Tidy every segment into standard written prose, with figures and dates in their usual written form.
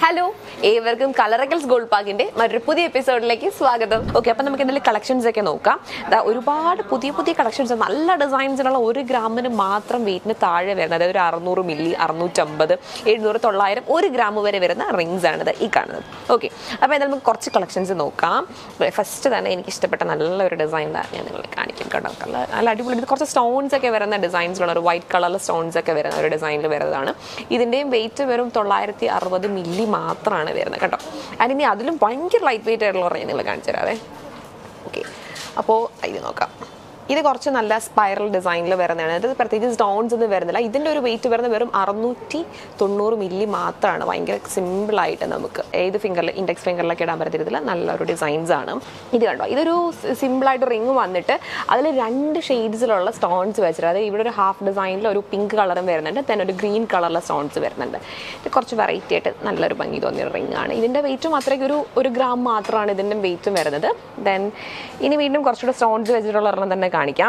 Hello, welcome Kallarackals Gold Park inde മറ്റൊരു പുതിയ എപ്പിസോഡിലേക്ക് സ്വാഗതം. ഓക്കേ, അപ്പോൾ നമുക്ക് ഇതിന്റെ കളക്ഷൻസ് ഒക്കെ നോക്കാം. ദാ ഒരുപാട് പുതിയ കളക്ഷൻസ് നല്ല ഡിസൈൻസിനുള്ള 1 ഗ്രാമിന് മാത്രം വെയിറ്റിന് താഴെ വരുന്ന അതായത് ഒരു 600 മില്ലി 650 700 900 1 ഗ്രാം വരെ വരുന്ന റിംഗ്സ് ആണ് ഈ കാണുന്നത്. ഓക്കേ, അപ്പോൾ എന്തായാലും നമുക്ക് കുറച്ച് കളക്ഷൻസ് നോക്കാം. ഫസ്റ്റ് തന്നെ എനിക്ക് ഇഷ്ടപ്പെട്ട നല്ലൊരു ഡിസൈൻ ഞാൻ നിങ്ങളെ കാണിക്കാം കേട്ടോ. നല്ല അടിപൊളി ഇത് കുറച്ച് സ്റ്റോൺസ് ഒക്കെ വരുന്ന ഡിസൈൻസിലുള്ള ഒരു വൈറ്റ് കളറിൽ സ്റ്റോൺസ് ഒക്കെ വരുന്ന ഒരു ഡിസൈനിൽ വരുന്നതാണ്. ഇതിന്റെയും വെയിറ്റ് വെറും 960 മില്ലി മാത്രമാണ് വരുന്നത് കേട്ടോ. അതിനി അതിലും ഭയങ്കര ലൈറ്റ് വെയിറ്റ് ആയിട്ടുള്ള നിങ്ങൾ കാണിച്ചു തരാവേ. ഓക്കെ, അപ്പോൾ ഇത് നോക്കാം. ഇത് കുറച്ച് നല്ല സ്പൈറൽ ഡിസൈനിൽ വരുന്നതാണ്. ഇത് പ്രത്യേകിച്ച് സ്റ്റോൺസ് ഒന്നും വരുന്നില്ല. ഇതിൻ്റെ ഒരു വെയിറ്റ് വരുന്നത് വെറും 690 മില്ലി മാത്രമാണ്. ഭയങ്കര സിമ്പിളായിട്ട് നമുക്ക് ഏത് ഫിംഗറിൽ ഇൻഡെക്സ് ഫിംഗറിലൊക്കെ ഇടാൻ പറ്റത്തില്ല. നല്ലൊരു ഡിസൈൻസ് ആണ്. ഇത് കണ്ടോ, ഇതൊരു സിമ്പിളായിട്ട് റിങ് വന്നിട്ട് അതിൽ 2 ഷെയ്ഡ്സിലുള്ള സ്റ്റോൺസ് വെച്ചിട്ട് അതായത് ഇവിടെ ഒരു ഹാഫ് ഡിസൈനിൽ ഒരു പിങ്ക് കളറും വരുന്നുണ്ട്, then ഒരു ഗ്രീൻ കളറിലെ സ്റ്റോൺസ് വരുന്നുണ്ട്. ഇത് കുറച്ച് വെറൈറ്റി ആയിട്ട് നല്ലൊരു ഭംഗി തോന്നിയ റിംഗ് ആണ്. ഇതിൻ്റെ വെയിറ്റും അത്രയ്ക്ക് ഒരു ഗ്രാം മാത്രമാണ് ഇതിൻ്റെ വെയിറ്റും വരുന്നത്. ദെൻ ഇനി വീണ്ടും കുറച്ചുകൂടെ സ്റ്റോൺസ് വെച്ചിട്ടുള്ള ഒരെണ്ണം തന്നെ കാണിക്കാം.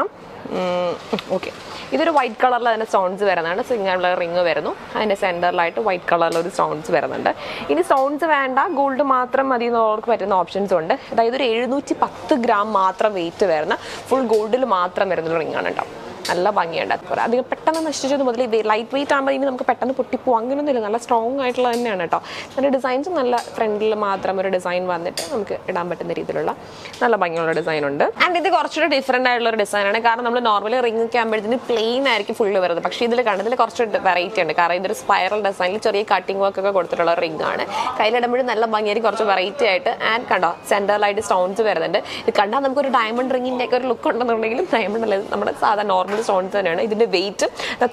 ഓക്കെ, ഇതൊരു വൈറ്റ് കളറിൽ അതിൻ്റെ സ്റ്റോൺസ് വരുന്നതാണ്. സിംഗിൾ റിങ് വരുന്നു, അതിൻ്റെ സെൻറ്ററിലായിട്ട് വൈറ്റ് കളറിൽ ഒരു സ്റ്റോൺസ് വരുന്നുണ്ട്. ഇനി സ്റ്റോൺസ് വേണ്ട, ഗോൾഡ് മാത്രം മതി എന്നവർക്ക് പറ്റുന്ന ഓപ്ഷൻസ് ഉണ്ട്. അതായത് ഒരു 710 ഗ്രാം മാത്രം വെയിറ്റ് വരുന്ന ഫുൾ ഗോൾഡിൽ മാത്രം വരുന്നൊരു റിംഗ് ആണ് കേട്ടോ. നല്ല ഭംഗിയുണ്ട്. അധികം പെട്ടെന്ന് നശിച്ചത് മുതൽ ലൈറ്റ് വെയിറ്റ് ആകുമ്പോൾ ഇനി നമുക്ക് പെട്ടെന്ന് പൊട്ടിപ്പോകും അങ്ങനെയൊന്നുമില്ല. നല്ല സ്ട്രോങ് ആയിട്ടുള്ള തന്നെയാണ് കേട്ടോ. നല്ല ഡിസൈൻസും നല്ല ഫ്രണ്ടിൽ മാത്രം ഒരു ഡിസൈൻ വന്നിട്ട് നമുക്ക് ഇടാൻ പറ്റുന്ന രീതിയിലുള്ള നല്ല ഭംഗിയുള്ള ഡിസൈൻ ഉണ്ട്. ആൻഡ് ഇത് കുറച്ചുകൂടി ഡിഫറെൻ്റ് ആയിട്ടുള്ള ഒരു ഡിസൈനാണ്. കാരണം നമ്മൾ നോർമലി റിംഗ് ഒക്കെ ആകുമ്പോഴത്തേന് പ്ലെയിൻ ആയിരിക്കും ഫുള്ള് വരുന്നത്. പക്ഷേ ഇതിൽ കാണുന്നതിൽ കുറച്ച് വെറൈറ്റി ഉണ്ട്. കാരണം ഇതൊരു സ്പൈറൽ ഡിസൈനിൽ ചെറിയ കട്ടിംഗ് വർക്ക് ഒക്കെ കൊടുത്തിട്ടുള്ള റിംഗ് ആണ്. കയ്യിലിടുമ്പോഴും നല്ല ഭംഗിയായിരിക്കും, കുറച്ച് വെറൈറ്റി ആയിട്ട്. ആൻഡ് കണ്ടോ, സെൻറ്ററിലായിട്ട് സ്റ്റോൺസ് വരുന്നുണ്ട്. ഇത് കണ്ടാൽ നമുക്കൊരു ഡയമണ്ട് റിംഗിൻ്റെ ഒക്കെ ഒരു ലുക്ക് ഉണ്ടെന്നുണ്ടെങ്കിലും ഡയമണ്ട് അല്ല, നമ്മുടെ സാധാരണ നോർമൽ സ്റ്റോൺസ് തന്നെയാണ്. ഇതിന്റെ വെയിറ്റ്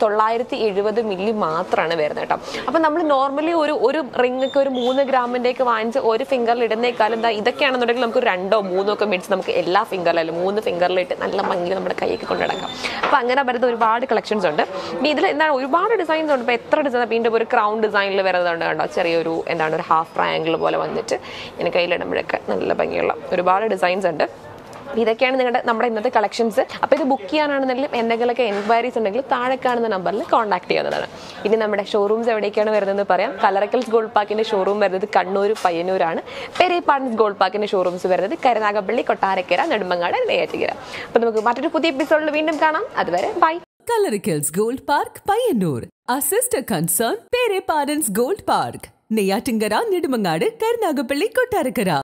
970 മില്ലി മാത്രമാണ് വരുന്നത് കേട്ടോ. അപ്പൊ നമ്മൾ നോർമലി ഒരു റിംഗ് ഒക്കെ ഒരു 3 ഗ്രാമിന്റെ ഒക്കെ വാങ്ങിച്ച് ഒരു ഫിംഗറിൽ ഇടുന്നേക്കാളും എന്താ ഇതൊക്കെയാണെന്നുണ്ടെങ്കിൽ നമുക്ക് 2 or 3 ഒക്കെ മേടിച്ച് നമുക്ക് എല്ലാ ഫിംഗറിലും 3 ഫിംഗറിലിട്ട് നല്ല ഭംഗി നമ്മുടെ കൈയൊക്കെ കൊണ്ടുനടക്കാം. അപ്പൊ അങ്ങനെ വരുന്ന ഒരുപാട് കളക്ഷൻസ് ഉണ്ട്. ഇതിൽ എന്താണ് ഒരുപാട് ഡിസൈൻസ് ഉണ്ട്. ഇപ്പൊ എത്ര ഡിസൈൻ, വീണ്ടും ഒരു ക്രൗൺ ഡിസൈനിൽ വരുന്നതുണ്ട് കണ്ടോ. ചെറിയൊരു എന്താണ് ഒരു ഹാഫ് ട്രയാങ്കിൾ പോലെ വന്നിട്ട് ഇങ്ങനെ കയ്യിലിടുമ്പോഴൊക്കെ നല്ല ഭംഗിയുള്ള ഒരുപാട് ഡിസൈൻസ് ഉണ്ട്. ഇതൊക്കെയാണ് നമ്മുടെ ഇന്നത്തെ കളക്ഷൻസ്. അപ്പോൾ ഇത് ബുക്ക് ചെയ്യാനാണെന്നുണ്ടെങ്കിലും എന്തെങ്കിലുമൊക്കെ എൻക്വയറീസ് ഉണ്ടെങ്കിൽ താഴെ കാണുന്ന നമ്പറിൽ കോൺടാക്ട് ചെയ്യാവുന്നതാണ്. ഇനി നമ്മുടെ ഷോറൂംസ് എവിടേക്കാണ് വരുന്നതെന്ന് പറയാം. കല്ലറക്കൽസ് ഗോൾഡ് പാർക്കിന്റെ ഷോറൂം വരുന്നത് കണ്ണൂർ പയ്യന്നൂരാണ്. പെരേപ്പാടൻസ് ഗോൾഡ് പാർക്കിന്റെ ഷോറൂംസ് വരുന്നത് കരുനാഗപ്പള്ളി, കൊട്ടാരക്കര, നെടുമങ്ങാട്, നെയ്യാറ്റിങ്കര. അപ്പോൾ നമുക്ക് മറ്റൊരു പുതിയ എപ്പിസോഡിൽ വീണ്ടും കാണാം. അതുവരെ bye. Kallarackals Gold Park, Payyannur. Our sister concern, Pereppadans Gold Park, Neyyattinkara, Nedumangad, Karunagappally, Kottarakkara.